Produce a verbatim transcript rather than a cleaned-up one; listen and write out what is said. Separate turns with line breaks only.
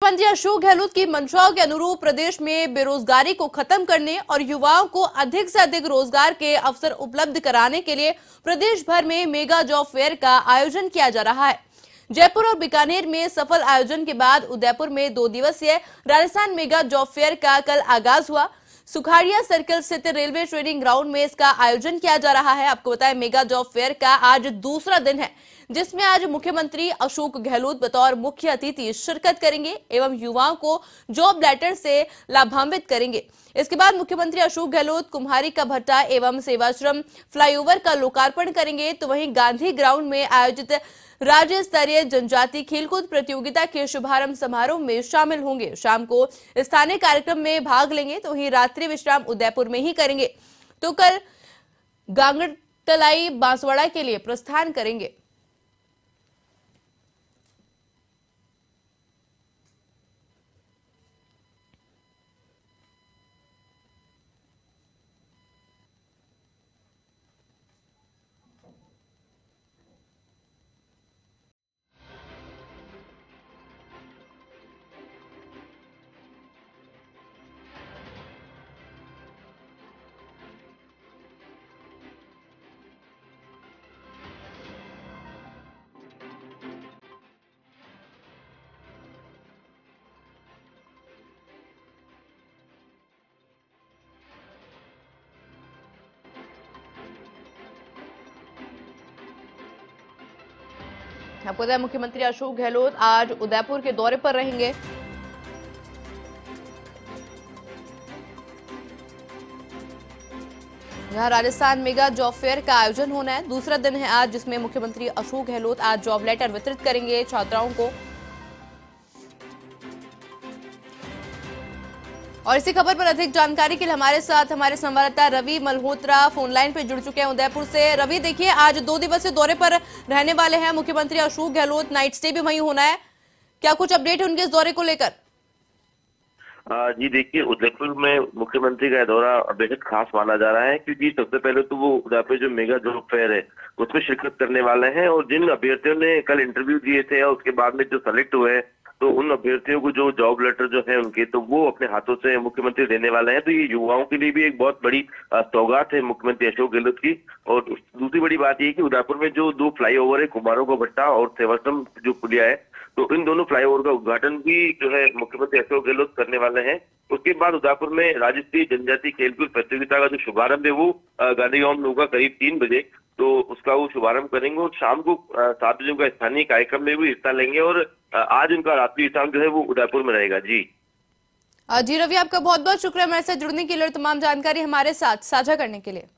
मुख्यमंत्री अशोक गहलोत की मंशाओं के अनुरूप प्रदेश में बेरोजगारी को खत्म करने और युवाओं को अधिक से अधिक रोजगार के अवसर उपलब्ध कराने के लिए प्रदेश भर में मेगा जॉब फेयर का आयोजन किया जा रहा है। जयपुर और बीकानेर में सफल आयोजन के बाद उदयपुर में दो दिवसीय राजस्थान मेगा जॉब फेयर का कल आगाज हुआ। सुखाड़िया सर्कल स्थित रेलवे ट्रेनिंग ग्राउंड में इसका आयोजन किया जा रहा है। आपको बताएं, मेगा जॉब फेयर का आज दूसरा दिन है, जिसमें आज मुख्यमंत्री अशोक गहलोत बतौर मुख्य अतिथि शिरकत करेंगे एवं युवाओं को जॉब लेटर से लाभान्वित करेंगे। इसके बाद मुख्यमंत्री अशोक गहलोत कुम्हारी का भट्टा एवं सेवाश्रम फ्लाईओवर का लोकार्पण करेंगे। तो वहीं गांधी ग्राउंड में आयोजित राज्य स्तरीय जनजाति खेलकूद प्रतियोगिता के शुभारंभ समारोह में शामिल होंगे। शाम को स्थानीय कार्यक्रम में भाग लेंगे, तो वहीं रात्रि विश्राम उदयपुर में ही करेंगे। तो कल गांगड़तलाई बांसवाड़ा के लिए प्रस्थान करेंगे। आपको बताया, मुख्यमंत्री अशोक गहलोत आज उदयपुर के दौरे पर रहेंगे। यहां राजस्थान मेगा जॉब फेयर का आयोजन होना है। दूसरा दिन है आज, जिसमें मुख्यमंत्री अशोक गहलोत आज जॉब लेटर वितरित करेंगे छात्राओं को। और इसी खबर पर अधिक जानकारी के लिए हमारे साथ हमारे संवाददाता रवि मल्होत्रा फोन लाइन पे जुड़ चुके हैं उदयपुर से। रवि, देखिए, आज दो दिवसीय दौरे पर रहने वाले हैं मुख्यमंत्री अशोक गहलोत, नाइट स्टे भी वहीं होना है। क्या कुछ अपडेट है उनके इस दौरे को लेकर?
जी देखिए, उदयपुर में मुख्यमंत्री का दौरा बेहद खास माना जा रहा है, क्योंकि सबसे पहले तो वो उदयपुर जो मेगा जॉब फेयर है उसमें शिरकत करने वाले हैं। और जिन अभ्यर्थियों ने कल इंटरव्यू दिए थे और उसके बाद में जो सेलेक्ट हुए हैं, तो उन अभ्यर्थियों को जो जॉब लेटर जो है उनके, तो वो अपने हाथों से मुख्यमंत्री देने वाले हैं। तो ये युवाओं के लिए भी एक बहुत बड़ी सौगात है मुख्यमंत्री अशोक गहलोत की। और दूसरी बड़ी बात ये कि उदयपुर में जो दो फ्लाईओवर है, कुमारों का भट्टा और सेवाश्रम जो पुलिया है, तो इन दोनों फ्लाईओवर का उद्घाटन भी जो है मुख्यमंत्री अशोक गहलोत करने वाले हैं। उसके बाद उदयपुर में राज्य स्तरीय जनजाति खेलकूद प्रतियोगिता का जो शुभारंभ है वो गांधी ग्राउंड में होगा करीब तीन बजे, तो उसका वो शुभारंभ करेंगे। और शाम को सात बजे का स्थानीय कार्यक्रम में भी हिस्सा लेंगे। और आज उनका रात्रि विश्राम जो है वो उदयपुर में रहेगा। जी
जी रवि, आपका बहुत बहुत शुक्रिया हमारे साथ जुड़ने के लिए और तमाम जानकारी हमारे साथ साझा करने के लिए।